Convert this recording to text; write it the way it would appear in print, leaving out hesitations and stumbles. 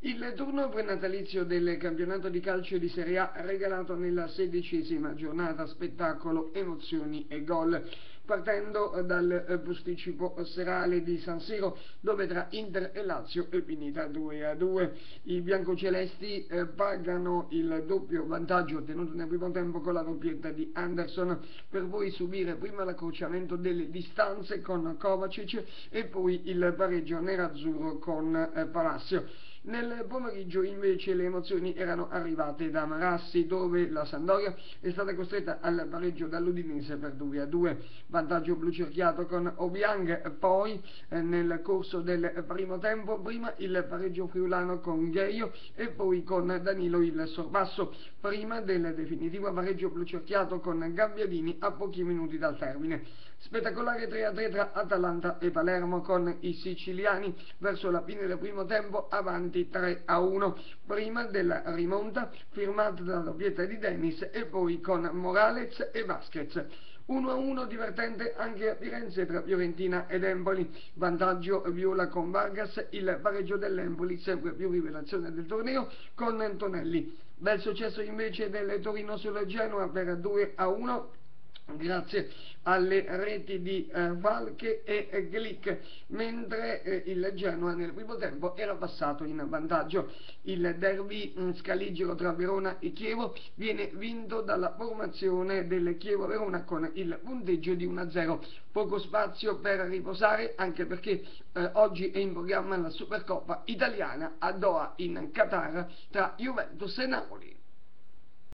Il turno prenatalizio del campionato di calcio di Serie A regalato nella 16ª giornata, spettacolo, emozioni e gol. Partendo dal posticipo serale di San Siro, dove tra Inter e Lazio è finita 2-2. I biancocelesti pagano il doppio vantaggio ottenuto nel primo tempo con la doppietta di Anderson, per poi subire prima l'accrociamento delle distanze con Kovacic e poi il pareggio nerazzurro con Palacio. Nel pomeriggio invece le emozioni erano arrivate da Marassi, dove la Sampdoria è stata costretta al pareggio dall'Udinese per 2-2. Vantaggio blu cerchiato con Obiang, poi nel corso del primo tempo, prima il pareggio friulano con Gheio e poi con Danilo il sorpasso, prima del definitivo pareggio blu cerchiato con Gabbiadini a pochi minuti dal termine. Spettacolare 3-3 tra Atalanta e Palermo, con i siciliani verso la fine del primo tempo avanti 3-1, prima della rimonta firmata dalla doppietta di Dennis e poi con Morales e Vasquez. 1-1 divertente anche a Firenze tra Fiorentina ed Empoli, vantaggio viola con Vargas, il pareggio dell'Empoli sempre più rivelazione del torneo con Antonelli. Bel successo invece del Torino sulla Genoa per 2-1 grazie alle reti di Valche e Glick, mentre il Genoa nel primo tempo era passato in vantaggio. Il derby scaligero tra Verona e Chievo viene vinto dalla formazione del Chievo Verona con il punteggio di 1-0. Poco spazio per riposare, anche perché oggi è in programma la Supercoppa italiana a Doha in Qatar tra Juventus e Napoli.